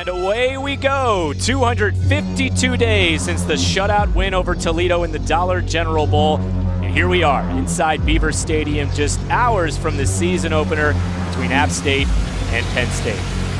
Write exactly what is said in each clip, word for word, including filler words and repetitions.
And away we go. two hundred fifty-two days since the shutout win over Toledo in the Dollar General Bowl. And here we are inside Beaver Stadium, just hours from the season opener between App State and Penn State.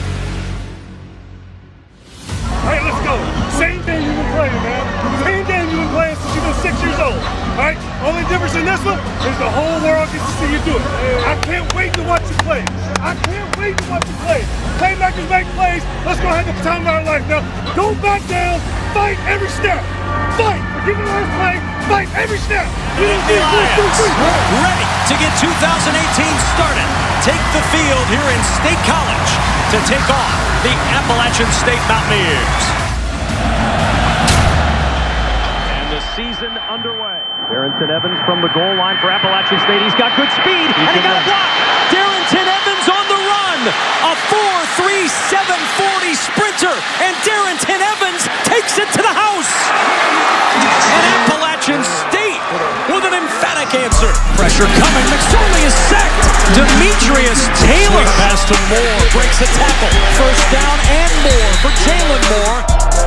All right, let's go. Same game you've been playing, man. Same game you've been playing since you've been six years old. All right? Only difference in this one is the whole world gets to see you do it. I can't wait to watch you play. I can't wait to watch you play. Playmakers make plays. Let's go have the time of our life now. Don't back down. Fight every snap. Fight. Forget the last play. Fight every snap. Elias ready to get two thousand eighteen started. Take the field here in State College to take on the Appalachian State Mountaineers. And the season underway. Darrington Evans from the goal line for Appalachian State. He's got good speed, and he got a block. Darrington Evans on the run. A four three seven forty sprinter, and Darrington Evans takes it to the house. And Appalachian State with an emphatic answer. Pressure coming. McSorley is sacked. Demetrius Taylor. Pass to Moore. Breaks a tackle. First down and more for Jalen Moore.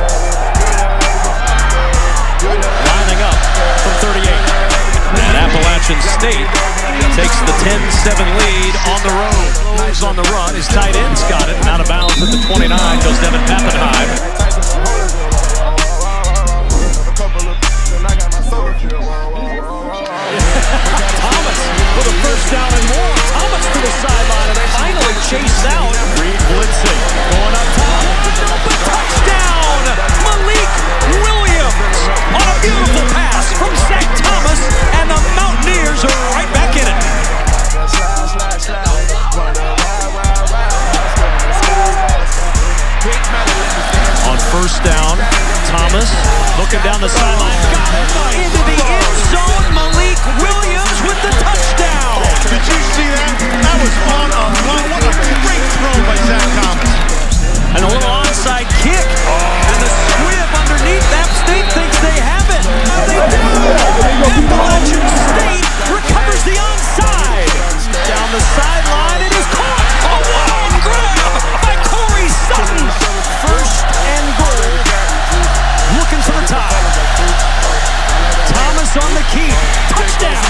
Lining up from thirty-eight. And Appalachian State takes the ten seven lead on the road. Moves on the run. His tight end's got it. Out of bounds at the twenty-nine goes Devin Pappenheim. Thomas with a first down and more. Thomas to the sideline and finally chased out. Reed blitzing. Going up top. Open touchdown! Malik Williams on a beautiful pass from Zach Thomas, and the Mountaineers are right back in it. On first down, Thomas looking down the sideline. Got it into the end zone. Malik Williams with the touchdown. Did you see that? That was on a run. What a great throw by Zach Thomas. And a little onside kick. And the squib underneath. App State thinks they have it. They do. Appalachian State recovers the onside. Down the sideline. It is caught. A wild grab by Corey Sutton. First and goal. Looking for the top. Thomas on the key. Touchdown.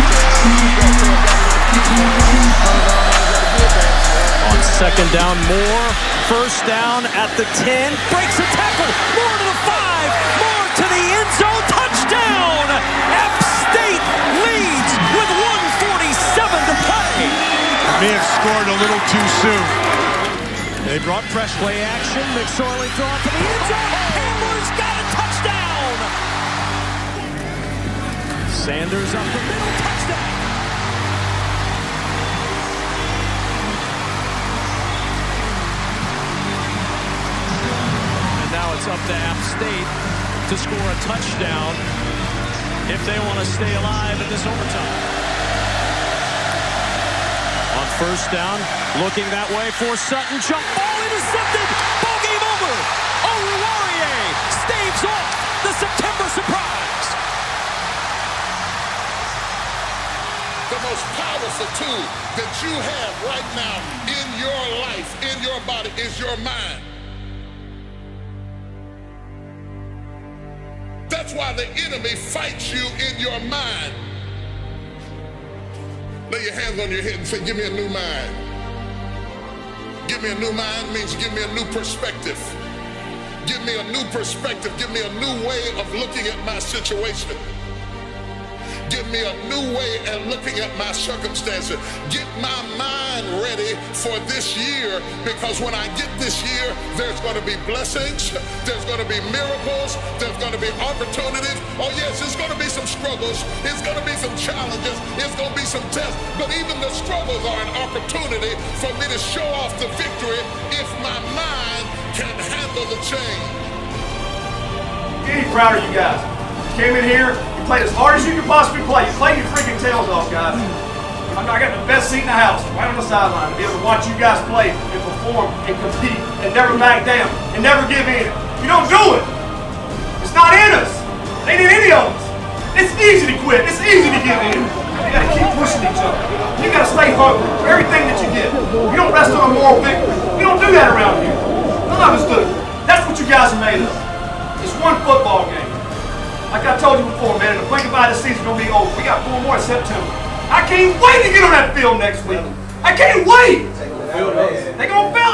On second down, Moore. First down at the ten. Breaks a tackle. Moore to the five. Moore to the end zone. Touchdown. App State leads with one forty-seven to play. May have scored a little too soon. They brought press play action. McSorley throwing to the end zone. Hamler's got a touchdown. Sanders up the middle. Touchdown. And now it's up to App State to score a touchdown if they want to stay alive in this overtime. On first down, looking that way for Sutton. Jump ball intercepted. Ball game over. Oruwariye staves off the September surprise. The most powerful tool that you have right now in your life, in your body, is your mind. That's why the enemy fights you in your mind. Lay your hands on your head and say, give me a new mind. Give me a new mind means give me a new perspective. Give me a new perspective. Give me a new way of looking at my situation. Give me a new way of looking at my circumstances. Get my mind ready for this year, because when I get this year, there's going to be blessings, there's going to be miracles, there's going to be opportunities. Oh yes, it's going to be some struggles, it's going to be some challenges, it's going to be some tests, but even the struggles are an opportunity for me to show off the victory if my mind can handle the change. Getting proud of you guys. Came in here, you played as hard as you could possibly play. You played your freaking tails off, guys. I got the best seat in the house, right on the sideline, to be able to watch you guys play and perform and compete and never back down and never give in. You don't do it. It's not in us. It ain't in any of us. It's easy to quit. It's easy to give in. You gotta keep pushing each other. You gotta stay hungry for everything that you get. You don't rest on a moral victory. We don't do that around here. None of us do. you guys are made of. It's one football game. Like I told you before, man, the blink of eye, this season's gonna be over. We got four more in September. I can't wait to get on that field next week. I can't wait. They gonna fail.